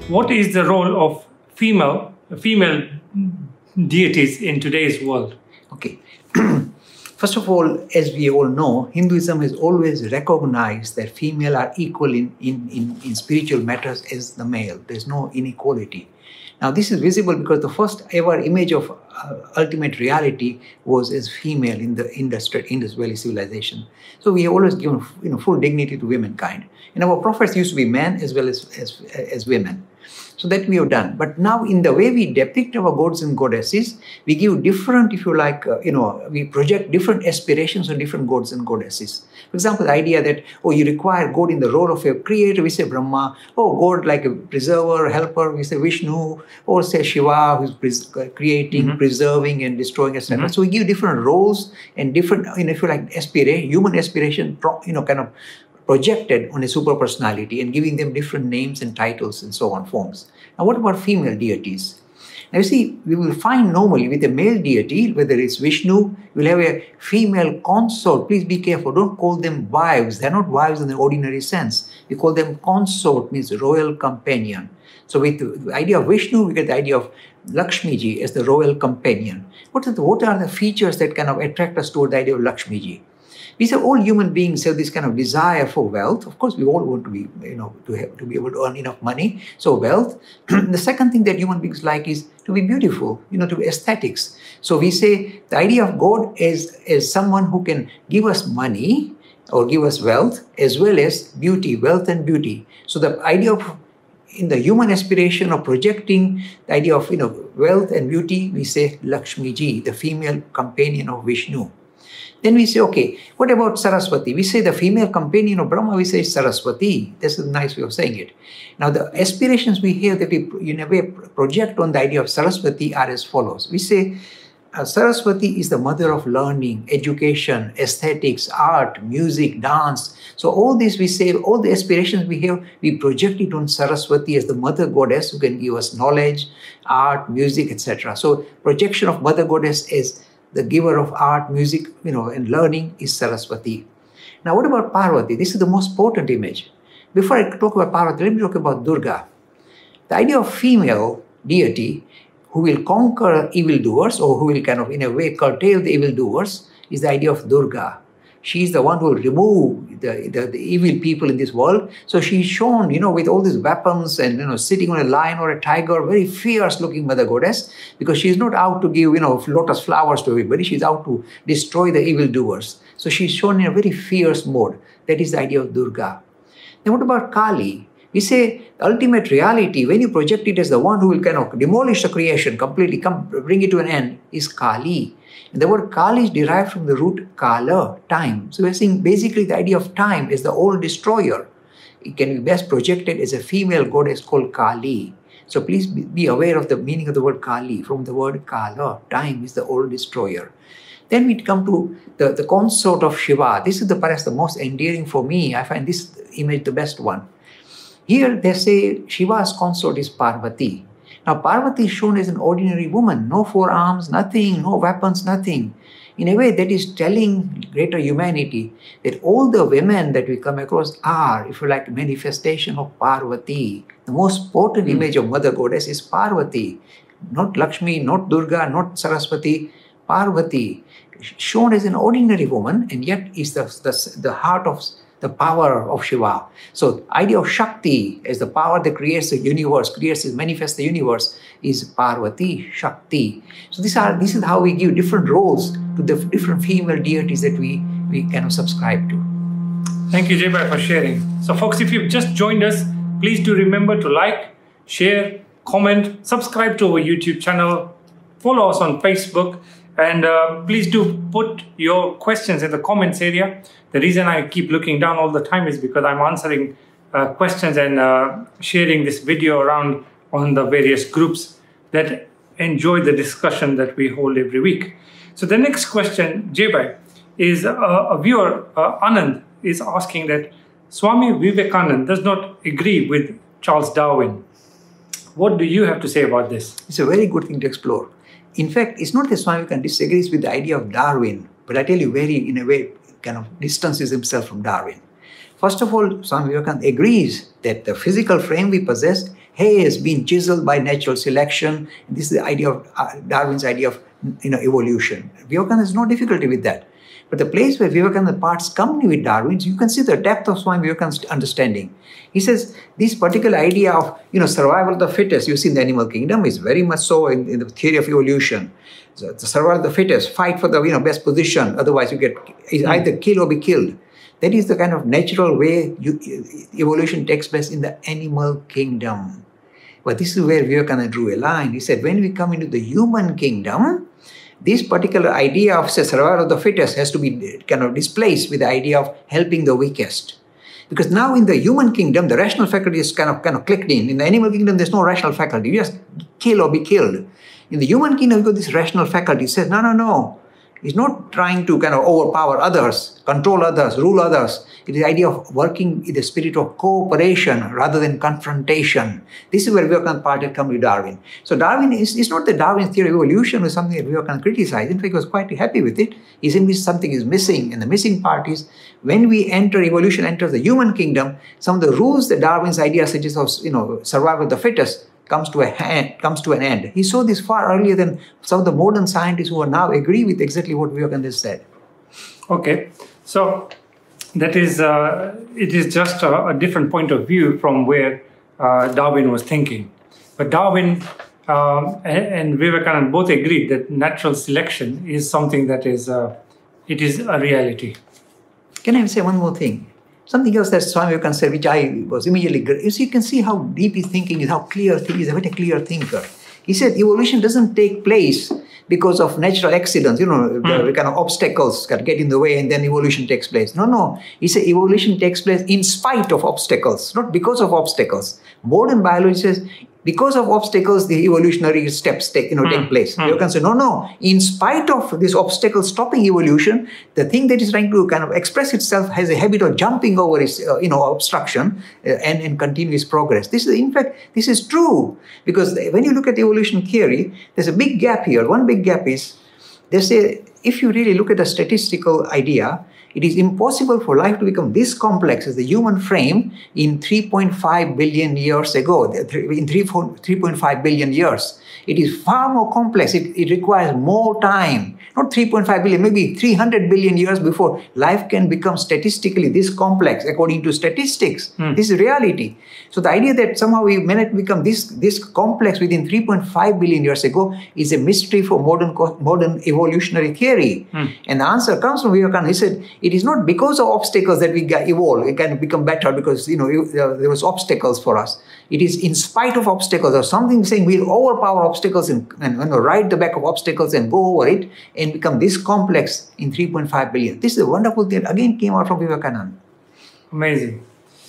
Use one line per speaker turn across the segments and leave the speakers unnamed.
what is the role of female deities in today's world?
Okay. First of all, as we all know, Hinduism has always recognized that female are equal in spiritual matters as the male. There's no inequality. Now, this is visible because the first ever image of ultimate reality was as female in the Indus Valley civilization. So we have always given full dignity to womankind. And our prophets used to be men as well as women. So that we have done. But now in the way we depict our gods and goddesses, we give different, if you like, we project different aspirations on different gods and goddesses. For example, the idea that, you require God in the role of a creator, we say Brahma. God like a preserver, helper, we say Vishnu. Or say Shiva, who's creating, preserving and destroying, etc. So we give different roles and different, if you like, human aspiration, kind of projected on a super personality and giving them different names and titles and so on, forms. Now, what about female deities? Now, you see, we will find normally with a male deity, whether it's Vishnu, we'll have a female consort. Please be careful. Don't call them wives. They're not wives in the ordinary sense. We call them consort, means royal companion. So with the idea of Vishnu, we get the idea of Lakshmiji as the royal companion. What are the features that kind of attract us toward the idea of Lakshmiji? We say all human beings have this kind of desire for wealth. Of course, we all want to be, to be able to earn enough money. So wealth. The second thing that human beings like is to be beautiful, to be aesthetics. So we say the idea of God is someone who can give us money or give us wealth as well as beauty, wealth and beauty. So the idea of in the human aspiration of projecting the idea of wealth and beauty, we say Lakshmiji, the female companion of Vishnu. Then we say, okay, what about Saraswati? We say the female companion of Brahma, we say Saraswati. This is a nice way of saying it. Now, the aspirations we have that we, in a way, project on the idea of Saraswati are as follows. We say, Saraswati is the mother of learning, education, aesthetics, art, music, dance. So all this we say, all the aspirations we have, we project it on Saraswati as the mother goddess who can give us knowledge, art, music, etc. So projection of mother goddess as the giver of art, music, and learning is Saraswati. Now, what about Parvati? This is the most potent image. Before I talk about Parvati, let me talk about Durga. The idea of female deity who will conquer evildoers or who will kind of, in a way, curtail the evildoers is the idea of Durga. She is the one who will remove the evil people in this world. So she's shown, with all these weapons and, sitting on a lion or a tiger, very fierce-looking mother goddess, because she's not out to give, lotus flowers to everybody. She's out to destroy the evildoers. So she's shown in a very fierce mode. That is the idea of Durga. Then what about Kali? We say the ultimate reality, when you project it as the one who will kind of demolish the creation completely, bring it to an end, is Kali. And the word Kali is derived from the root Kala, time. So we're seeing basically the idea of time as the old destroyer. It can be best projected as a female goddess called Kali. So please be aware of the meaning of the word Kali. From the word Kala, time is the old destroyer. Then we come to the consort of Shiva. This is perhaps the most endearing for me. I find this image the best one. Here they say Shiva's consort is Parvati. Now Parvati is shown as an ordinary woman, no forearms, nothing, no weapons, nothing. In a way that is telling greater humanity that all the women that we come across are, if you like, a manifestation of Parvati. The most potent image of Mother Goddess is Parvati. Not Lakshmi, not Durga, not Saraswati, Parvati. Shown as an ordinary woman and yet is the heart of the power of Shiva. So idea of Shakti as the power that creates the universe, manifests the universe, is Parvati, Shakti. So this is how we give different roles to the different female deities that we kind of subscribe to.
Thank you, Jay-Bhai, for sharing. So folks, if you've just joined us, please do remember to like, share, comment, subscribe to our YouTube channel, follow us on Facebook, and please do put your questions in the comments area. The reason I keep looking down all the time is because I'm answering questions and sharing this video around on the various groups that enjoy the discussion that we hold every week. So the next question, Jay-Bhai, is a viewer, Anand, is asking that Swami Vivekananda does not agree with Charles Darwin. What do you have to say about this?
It's a very good thing to explore. In fact, it's not that Swami Vivekananda disagrees with the idea of Darwin, but I tell you, in a way, kind of distances himself from Darwin. First of all, Swami Vivekananda agrees that the physical frame we possess has been chiseled by natural selection. This is the idea of Darwin's idea of evolution. Vivekananda has no difficulty with that. But the place where Vivekananda parts company with Darwin, you can see the depth of Swami Vivekananda's understanding. He says this particular idea of survival of the fittest, you see in the animal kingdom, is very much so in the theory of evolution. So the survival of the fittest, fight for the best position, otherwise you get either kill or be killed. That is the kind of natural way evolution takes place in the animal kingdom. But this is where Vivekananda drew a line. He said, when we come into the human kingdom, this particular idea of survival of the fittest has to be kind of displaced with the idea of helping the weakest. Because now in the human kingdom, the rational faculty is kind of clicked in. In the animal kingdom, there's no rational faculty. You just kill or be killed. In the human kingdom, you got this rational faculty. It says, no. He's not trying to kind of overpower others, control others, rule others. It is the idea of working in the spirit of cooperation rather than confrontation. This is where Vivekananda parted come with Darwin. So Darwin is not that Darwin's theory of evolution was something that Vivekananda criticized. In fact, he was quite happy with it. He said something is missing. And the missing part is when we enter, evolution enters the human kingdom, some of the rules that Darwin's idea suggests of survival of the fittest comes to an end. He saw this far earlier than some of the modern scientists who are now agree with exactly what Vivekananda said.
Okay, so that is it is just a different point of view from where Darwin was thinking. But Darwin and Vivekananda both agreed that natural selection is something that is it is a reality.
Can I say one more thing? Something else that Swami Vivekananda said, which I was immediately... You can see how deep his thinking is, how clear he is. He's a very clear thinker. He said evolution doesn't take place because of natural accidents, the kind of obstacles that get in the way and then evolution takes place. No. He said evolution takes place in spite of obstacles, not because of obstacles. Modern biology says because of obstacles, the evolutionary steps take place. You can say, no. In spite of this obstacle stopping evolution, the thing that is trying to kind of express itself has a habit of jumping over its, obstruction and continue its progress. This is true because when you look at evolution theory, there's a big gap here. One big gap is, they say, if you really look at the statistical idea, it is impossible for life to become this complex as the human frame in 3.5 billion years ago, in 3.5 billion years. It is far more complex. It requires more time. Not 3.5 billion, maybe 300 billion years before life can become statistically this complex, according to statistics. This is reality. So the idea that somehow we may not become this complex within 3.5 billion years ago is a mystery for modern evolutionary theory. And the answer comes from Vivekananda. He said, it is not because of obstacles that we evolve, it can become better because there was obstacles for us. It is in spite of obstacles or something saying we'll overpower obstacles and ride the back of obstacles and go over it and become this complex in 3.5 billion. This is a wonderful thing that again came out from Vivekananda.
Amazing.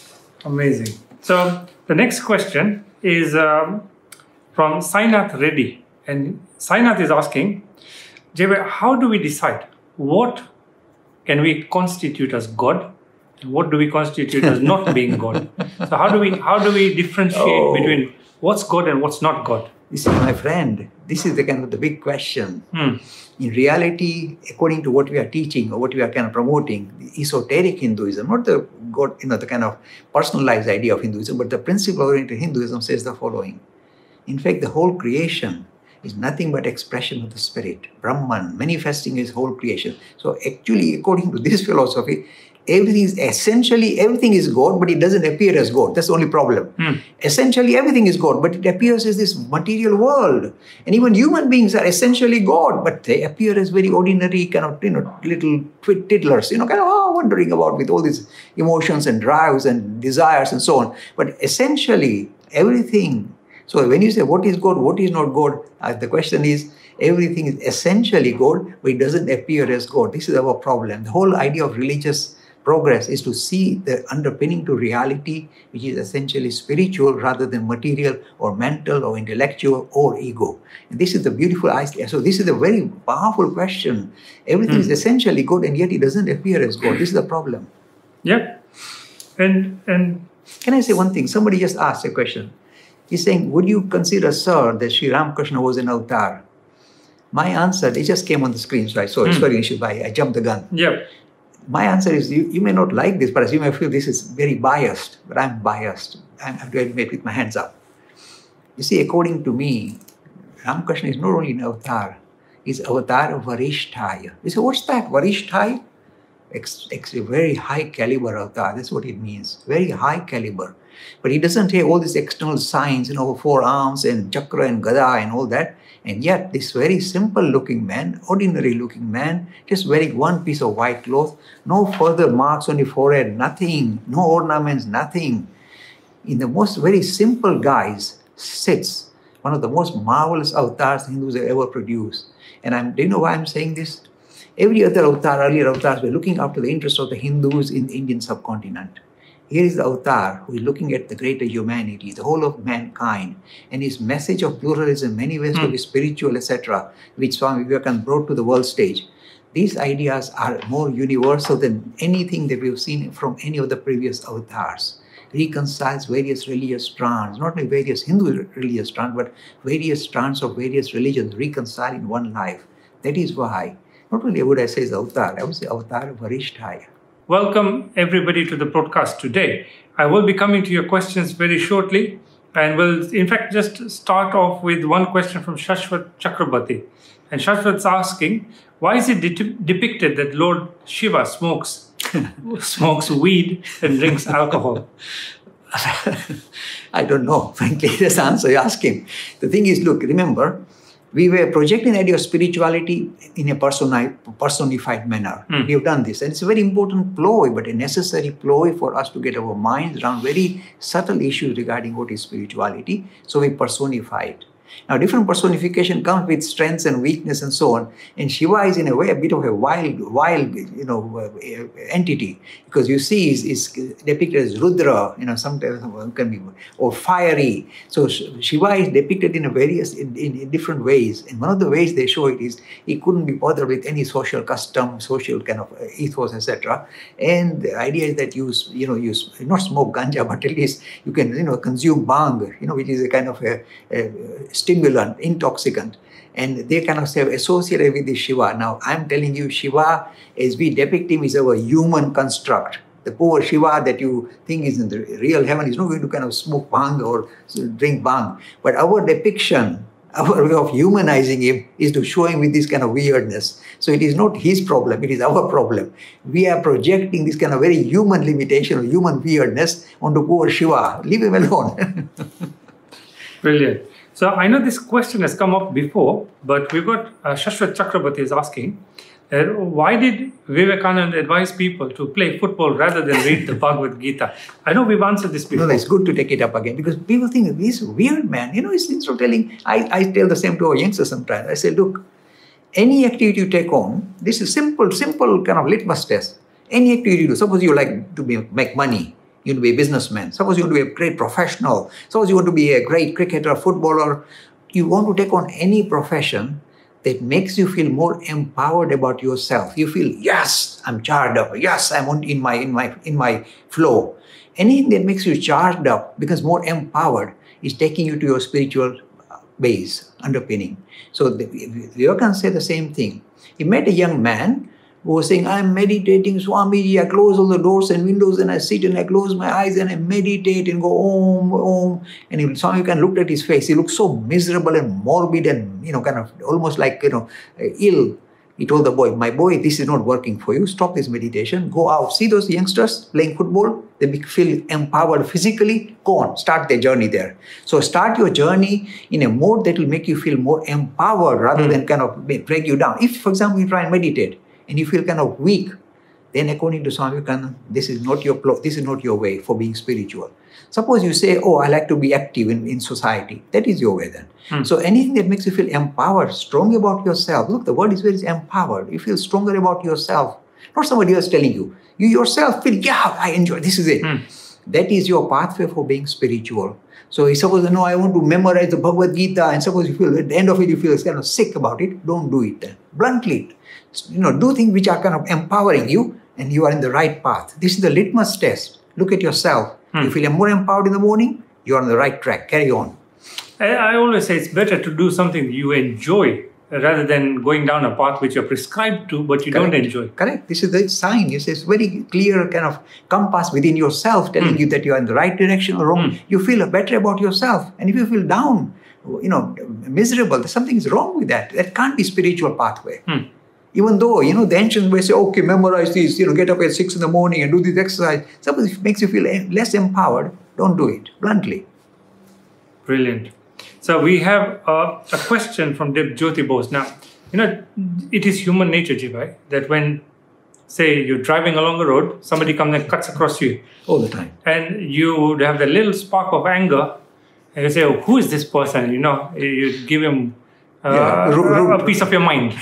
So the next question is from Sainath Reddy. And Sainath is asking, Jay, how do we decide what can we constitute as God and what do we constitute as not being God? So how do we differentiate between what's God and what's not God?
This is my friend. This is the kind of the big question. In reality, according to what we are teaching or what we are kind of promoting, the esoteric Hinduism, not the God, the kind of personalized idea of Hinduism, but the principle-oriented Hinduism says the following. In fact, the whole creation is nothing but expression of the spirit, Brahman, manifesting his whole creation. So actually, according to this philosophy, everything is God, but it doesn't appear as God. That's the only problem. Essentially, everything is God, but it appears as this material world. And even human beings are essentially God, but they appear as very ordinary kind of, little tiddlers, wandering about with all these emotions and drives and desires and so on. But essentially, everything. So when you say what is God, what is not God, the question is, everything is essentially God, but it doesn't appear as God. This is our problem. The whole idea of religious progress is to see the underpinning to reality, which is essentially spiritual rather than material or mental or intellectual or ego. And this is the beautiful idea. So this is a very powerful question. Everything is essentially God and yet it doesn't appear as God. This is the problem.
Yeah. And
can I say one thing? Somebody just asked a question. He's saying, would you consider, sir, that Sri Ramakrishna was an avatar? My answer, it just came on the screen, so I saw it. Sorry, I jumped the gun.
Yeah.
My answer is, you may not like this, but you may feel this is very biased, but I'm biased. I have to admit with my hands up. You see, according to me, Ramakrishna is not only an avatar, he's avatar of Varishtaya. You say, what's that? Varishtaya? Very high caliber avatar. That's what it means. Very high caliber. But he doesn't have all these external signs, 4 arms and chakra and gada and all that. And yet, this very simple looking man, ordinary looking man, just wearing one piece of white cloth, no further marks on the forehead, nothing, no ornaments, nothing. In the most very simple guise sits one of the most marvelous avatars Hindus have ever produced. And do you know why I'm saying this? Every other avatar, earlier avatars, were looking after the interests of the Hindus in the Indian subcontinent. Here is the avatar who is looking at the greater humanity, the whole of mankind, and his message of pluralism, many ways to be spiritual, etc., which Swami Vivekananda brought to the world stage. These ideas are more universal than anything that we've seen from any of the previous avatars. Reconciles various religious strands, not only various Hindu religious strands, but various strands of various religions reconciled in one life. That is why, not only would I say the avatar, I would say avatar of Varishtaya.
Welcome everybody to the broadcast today. I will be coming to your questions very shortly, and will in fact just start off with one question from Shashwat Chakrabarti. And Shashwat's asking, why is it depicted that Lord Shiva smokes weed and drinks alcohol?
I don't know, frankly, that's the answer you ask him. The thing is, look, remember, we were projecting the idea of spirituality in a personified manner. We have done this. And it's a very important ploy, but a necessary ploy for us to get our minds around very subtle issues regarding what is spirituality. So we personify it. Now, different personification comes with strengths and weakness and so on. And Shiva is in a way a bit of a wild entity, because you see is depicted as Rudra, sometimes can be, or fiery. So Shiva is depicted in in different ways. And one of the ways they show it is he couldn't be bothered with any social custom, social kind of ethos, etc. And the idea is that you not smoke ganja, but at least you can consume bhang, which is a kind of a stimulant, intoxicant, and they kind of say associated with the Shiva. Now, I'm telling you, Shiva, as we depict him, is our human construct. The poor Shiva that you think is in the real heaven is not going to kind of smoke bhang or drink bhang. But our depiction, our way of humanizing him is to show him with this kind of weirdness. So it is not his problem, it is our problem. We are projecting this kind of very human limitation or human weirdness onto poor Shiva. Leave him alone.
Brilliant. So I know this question has come up before, but we've got Shashwat Chakrabarti is asking, why did Vivekananda advise people to play football rather than read the Bhagavad Gita? I know we've answered this before.
No, it's good to take it up again, because people think, this weird man, instead of telling, I tell the same to our youngsters sometimes. I say, look, any activity you take on, this is simple kind of litmus test. Any activity you do, suppose you like to make money, you want to be a businessman. Suppose you want to be a great professional. Suppose you want to be a great cricketer, footballer. You want to take on any profession that makes you feel more empowered about yourself. You feel, yes, I'm charged up. Yes, I'm in my flow. Anything that makes you charged up, becomes more empowered, is taking you to your spiritual base, underpinning. So Vivekananda said the same thing. He met a young man who was saying, I'm meditating, Swamiji, I close all the doors and windows and I sit and I close my eyes and I meditate and go Om, Om. And Swami can look at his face. He looked so miserable and morbid and, kind of almost like, ill. He told the boy, my boy, this is not working for you. Stop this meditation. Go out. See those youngsters playing football? They feel empowered physically. Go on. Start their journey there. So start your journey in a mode that will make you feel more empowered rather than kind of drag you down. If, for example, you try and meditate, and you feel kind of weak, then according to Swami Vivekananda, this is not your way for being spiritual. Suppose you say, I like to be active in society. That is your way then. So anything that makes you feel empowered, strong about yourself. Look, the word is very empowered. You feel stronger about yourself. Not somebody else telling you. You yourself feel, I enjoy, this is it. That is your pathway for being spiritual. So suppose, I want to memorize the Bhagavad Gita, and suppose you feel, at the end of it, you feel kind of sick about it, don't do it then. Bluntly. Do things which are kind of empowering you, and you are in the right path. This is the litmus test. Look at yourself. You feel more empowered in the morning, you are on the right track. Carry on.
I always say it's better to do something you enjoy rather than going down a path which you're prescribed to, but you don't enjoy.
Correct. This is the sign. It's very clear kind of compass within yourself telling you that you're in the right direction or wrong. You feel better about yourself. And if you feel down, miserable, something is wrong with that. That can't be spiritual pathway. Even though, the ancients may say, okay, memorize this, get up at 6 in the morning and do this exercise. Suppose it makes you feel less empowered, don't do it, bluntly.
Brilliant. So we have a question from Deb Jyoti Bose. Now, it is human nature, Jibai, that when, say, you're driving along a road, somebody comes and cuts across you.
All the time.
And you would have the little spark of anger, and you say, oh, who is this person? You give him a piece of your mind.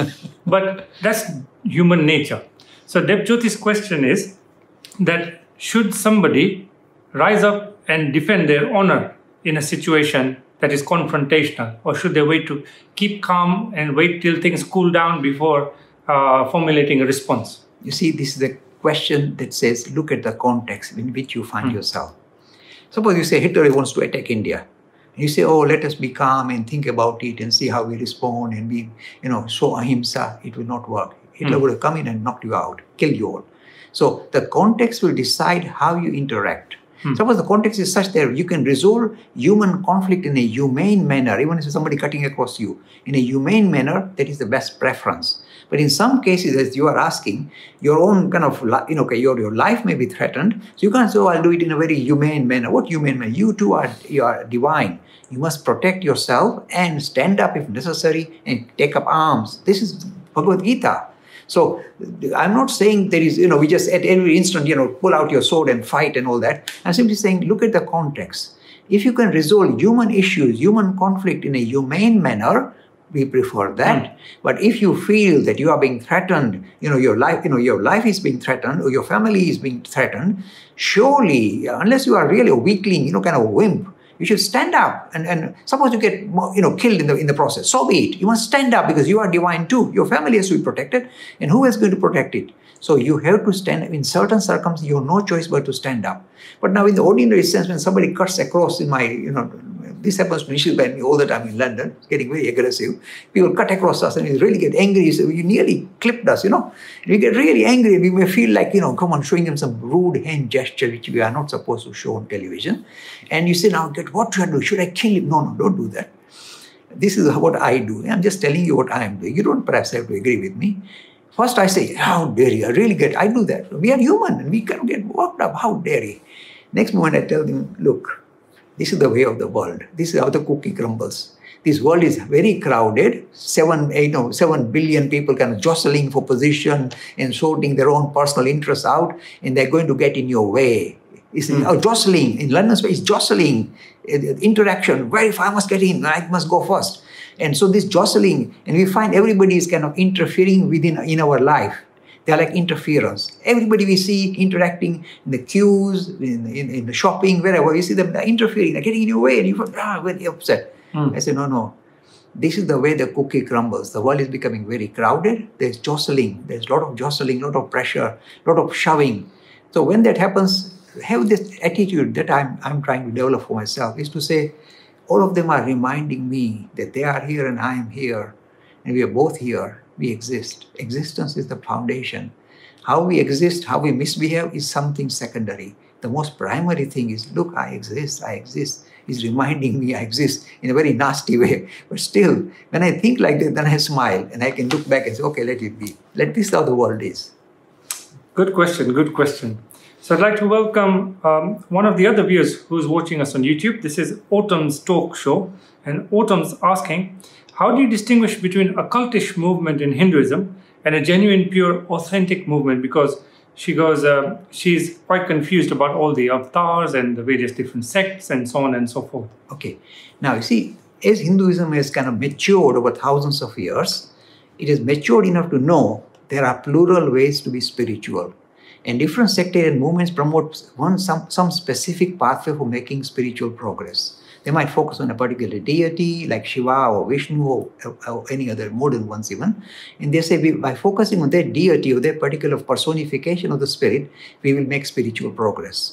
But that's human nature. So Deb Jyoti's question is that should somebody rise up and defend their honor in a situation that is confrontational, or should they wait to keep calm and wait till things cool down before formulating a response?
You see, this is the question that says, look at the context in which you find yourself. Suppose you say Hitler wants to attack India. And you say, oh, let us be calm and think about it and see how we respond and be, show ahimsa. It will not work. Hitler would have come in and knocked you out, killed you all. So the context will decide how you interact. Suppose the context is such that you can resolve human conflict in a humane manner, even if somebody cutting across you, in a humane manner, that is the best preference. But in some cases, as you are asking, your own kind of, your life may be threatened. So you can't say, oh, I'll do it in a very humane manner. What humane manner? You too are divine. You must protect yourself and stand up if necessary and take up arms. This is Bhagavad Gita. So I'm not saying there is, we just at every instant, pull out your sword and fight and all that. I'm simply saying, look at the context. If you can resolve human issues, human conflict in a humane manner, we prefer that. But if you feel that you are being threatened, your life is being threatened or your family is being threatened, surely, unless you are really a weakling, kind of a wimp, you should stand up and suppose you get killed in the process. So be it. You must stand up because you are divine too. Your family has to be protected, and who is going to protect it? So you have to stand up. In certain circumstances, you have no choice but to stand up. But now in the ordinary sense, when somebody cuts across in my, this happens to me all the time in London, it's getting very aggressive. People cut across us and we really get angry. So you nearly clipped us, We get really angry. We may feel like, come on, showing them some rude hand gesture, which we are not supposed to show on television. And you say, now, what should I do? Should I kill him? No, don't do that. This is what I do. I'm just telling you what I am doing. You don't perhaps have to agree with me. First I say, how dare you? I do that. We are human and we can get worked up. How dare you? Next moment I tell them, look, this is the way of the world. This is how the cookie crumbles. This world is very crowded. 7 billion people kind of jostling for position and sorting their own personal interests out, and they're going to get in your way. It's jostling. In London space, jostling, interaction. Where if I must get in, I must go first. And so this jostling, and we find everybody is kind of interfering in our life. They're like interference. Everybody we see interacting in the queues, in the shopping, wherever, you see them, they're interfering, they're getting in your way, and you feel very upset. I say, no. This is the way the cookie crumbles. The world is becoming very crowded. There's jostling. There's a lot of jostling, a lot of pressure, a lot of shoving. So when that happens, have this attitude that I'm trying to develop for myself, is to say, all of them are reminding me that they are here and I am here, and we are both here. We exist. Existence is the foundation. How we exist, how we misbehave is something secondary. The most primary thing is, look, I exist. Is reminding me I exist in a very nasty way. But still, when I think like that, then I smile and I can look back and say, okay, let it be. This is how the world is.
Good question. So I'd like to welcome one of the other viewers who's watching us on YouTube. This is Autumn's Talk Show. And Autumn's asking, how do you distinguish between a cultish movement in Hinduism and a genuine, pure, authentic movement? Because she goes, she's quite confused about all the avatars and the various different sects and so on and so forth.
Okay. Now, you see, as Hinduism has kind of matured over thousands of years, it has matured enough to know there are plural ways to be spiritual. And different sectarian movements promote some specific pathway for making spiritual progress. They might focus on a particular deity like Shiva or Vishnu or any other modern ones even. And they say by focusing on that deity or that particular personification of the spirit, we will make spiritual progress.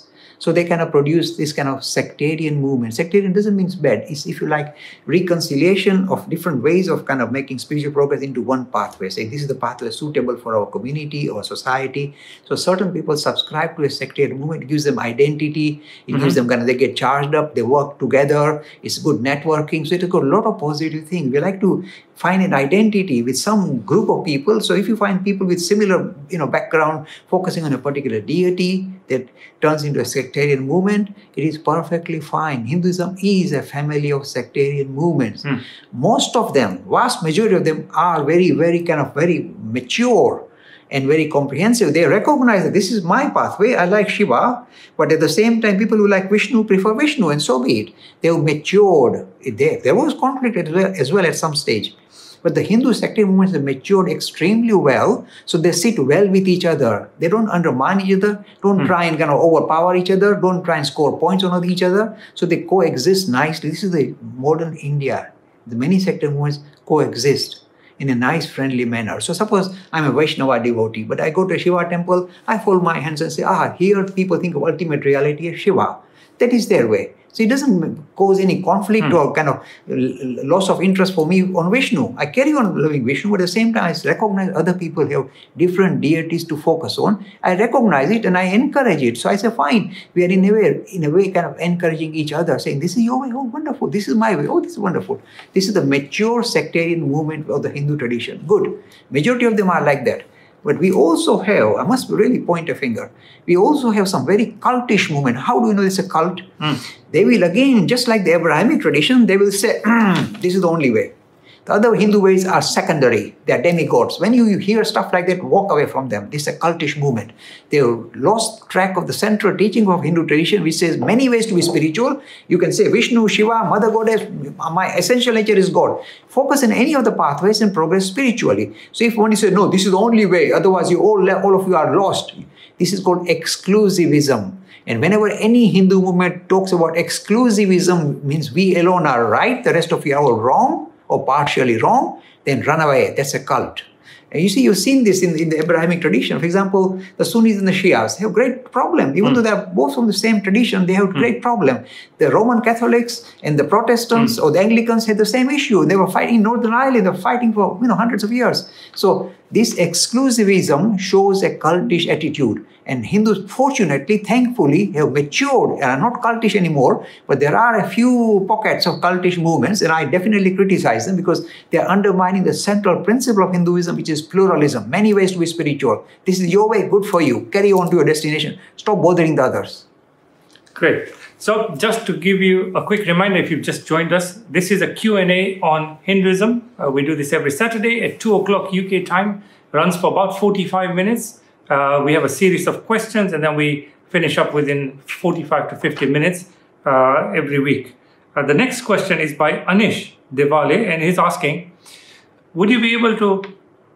So they kind of produce this kind of sectarian movement. Sectarian doesn't mean bad. It's, if you like, reconciliation of different ways of kind of making spiritual progress into one pathway. Saying this is the pathway suitable for our community or society. So certain people subscribe to a sectarian movement. It gives them identity. It gives them kind of, they get charged up. They work together. It's good networking. So it's got a lot of positive things. We like to find an identity with some group of people. So if you find people with similar, background, focusing on a particular deity that turns into a sectarian movement, it is perfectly fine. Hinduism is a family of sectarian movements. Most of them, vast majority of them, are very, very very mature and very comprehensive. They recognize that this is my pathway. I like Shiva, but at the same time, people who like Vishnu prefer Vishnu, and so be it. They have matured. There was conflict as well at some stage. But the Hindu sectarian movements have matured extremely well, so they sit well with each other. They don't undermine each other, don't try and kind of overpower each other, don't try and score points on each other. So they coexist nicely. This is the modern India. The many sectarian movements coexist in a nice, friendly manner. So suppose I'm a Vaishnava devotee, but I go to a Shiva temple, I fold my hands and say, here people think of ultimate reality as Shiva. That is their way. So it doesn't cause any conflict or kind of loss of interest for me on Vishnu. I carry on loving Vishnu, but at the same time, I recognize other people have different deities to focus on. I recognize it and I encourage it. So I say, fine, we are in a way kind of encouraging each other, saying, this is your way, oh, wonderful. This is my way, oh, this is wonderful. This is the mature sectarian movement of the Hindu tradition. Good. Majority of them are like that. But we also have, I must really point a finger, we also have some very cultish movement. How do we know it's a cult? They will again, just like the Abrahamic tradition, they will say, this is the only way. The other Hindu ways are secondary. They are demigods. When you hear stuff like that, walk away from them. This is a cultish movement. They have lost track of the central teaching of Hindu tradition, which says many ways to be spiritual. You can say Vishnu, Shiva, Mother Goddess, my essential nature is God. Focus on any of the pathways and progress spiritually. So if one is saying, no, this is the only way, otherwise all of you are lost. This is called exclusivism. And whenever any Hindu movement talks about exclusivism, means we alone are right, the rest of you are all wrong, or partially wrong, then run away. That's a cult. And you see, you've seen this in the Abrahamic tradition. For example, the Sunnis and the Shias have great problem. Even though they are both from the same tradition, they have great problem. The Roman Catholics and the Protestants or the Anglicans had the same issue. They were fighting in Northern Ireland. They were fighting for hundreds of years. So this exclusivism shows a cultish attitude. And Hindus, fortunately, thankfully, have matured and are not cultish anymore. But there are a few pockets of cultish movements, and I definitely criticize them because they are undermining the central principle of Hinduism, which is pluralism. Many ways to be spiritual. This is your way, good for you. Carry on to your destination. Stop bothering the others.
Great. So just to give you a quick reminder, if you've just joined us, this is a Q&A on Hinduism. We do this every Saturday at 2 o'clock UK time. Runs for about 45 minutes. We have a series of questions and then we finish up within 45 to 50 minutes every week. The next question is by Anish Devale, and he's asking, would you be able to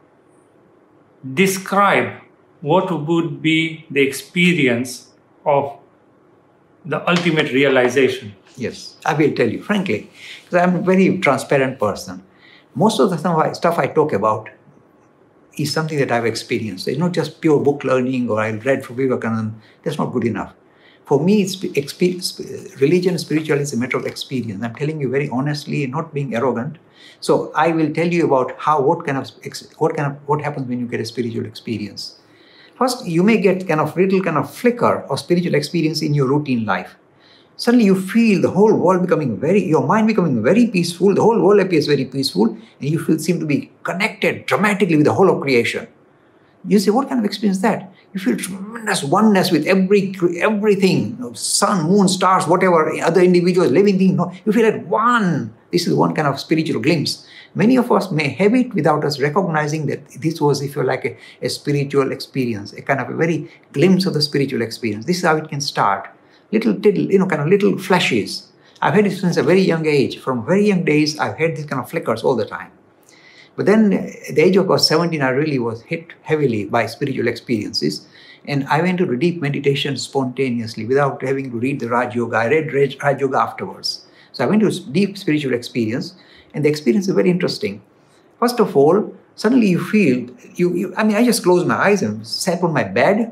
describe what would be the experience of the ultimate realization?
Yes, I will tell you, frankly, because I'm a very transparent person. Most of the stuff I talk about is something that I've experienced. It's not just pure book learning or I read from Vivekananda. That's not good enough. For me, religion and spirituality is a matter of experience. I'm telling you very honestly and not being arrogant. So I will tell you about what happens when you get a spiritual experience. First, you may get little flicker of spiritual experience in your routine life. Suddenly you feel the whole world your mind becoming very peaceful, the whole world appears very peaceful, and you seem to be connected dramatically with the whole of creation. You say, what kind of experience is that? You feel tremendous oneness with everything, sun, moon, stars, whatever, other individuals, living things. No, you feel at one. This is one kind of spiritual glimpse. Many of us may have it without us recognizing that this was, if you like, a spiritual experience, a kind of a very glimpse of the spiritual experience. This is how it can start. Little flashes. I've had it since a very young age. From very young days, I've had these kind of flickers all the time. But then at the age of about 17, I really was hit heavily by spiritual experiences. And I went into deep meditation spontaneously without having to read the Raj Yoga. I read Raj Yoga afterwards. So I went to deep spiritual experience. And the experience is very interesting. First of all, suddenly you feel, I just closed my eyes and sat on my bed.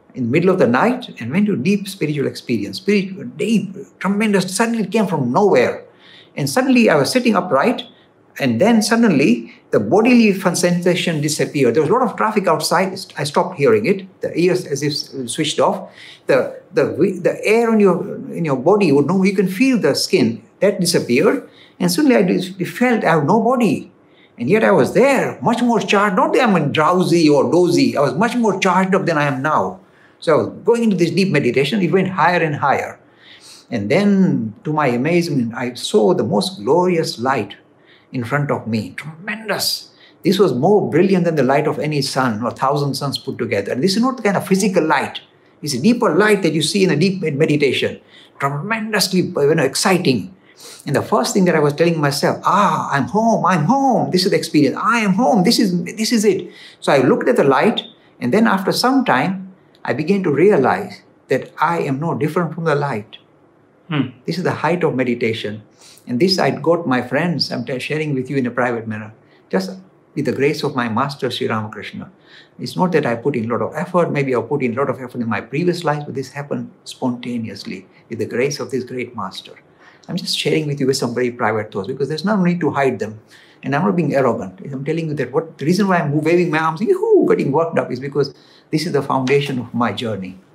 in the middle of the night and went to deep spiritual experience. Spiritual, deep, tremendous, suddenly it came from nowhere. And suddenly I was sitting upright, and then suddenly the bodily sensation disappeared. There was a lot of traffic outside. I stopped hearing it. The ears as if switched off. The air in your body, you can feel the skin. That disappeared. And suddenly I felt I have no body. And yet I was there, much more charged. Not that I'm drowsy or dozy. I was much more charged up than I am now. So I was going into this deep meditation. It went higher and higher. And then, to my amazement, I saw the most glorious light in front of me. Tremendous. This was more brilliant than the light of any sun or 1,000 suns put together. And this is not the kind of physical light. It's a deeper light that you see in a deep meditation. Tremendously exciting. And the first thing that I was telling myself, I'm home. This is the experience. I am home. This is it. So I looked at the light, and then after some time, I began to realize that I am no different from the light. This is the height of meditation. And this I got my friends, I'm sharing with you in a private manner, just with the grace of my master, Sri Ramakrishna. It's not that I put in a lot of effort, maybe I put in a lot of effort in my previous life, but this happened spontaneously with the grace of this great master. I'm just sharing with you with some very private thoughts because there's no need to hide them. And I'm not being arrogant. I'm telling you that the reason why I'm waving my arms, getting worked up is because this is the foundation of my journey.